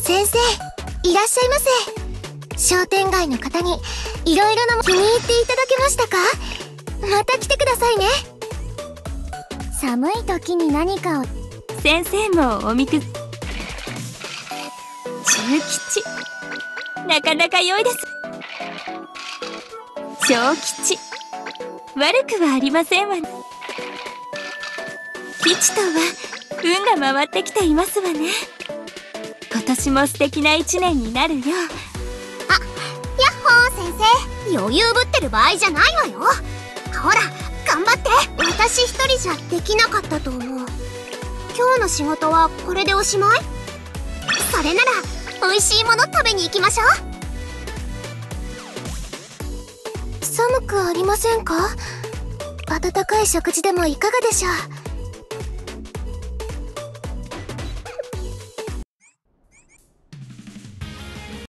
先生、いらっしゃいませ。商店街の方にいろいろな気に入っていただけましたか？また来てくださいね。寒い時に何かを。 先生もおみく。中吉、なかなか良いです。小吉、悪くはありませんわね。吉とは運が回ってきていますわね。今年も素敵な一年になるよう。 やっほー先生、余裕ぶってる場合じゃないわよ。ほら頑張って。私一人じゃできなかったと思う。今日の仕事はこれでおしまい？それなら美味しいもの食べに行きましょう。寒くありませんか？温かい食事でもいかがでしょう。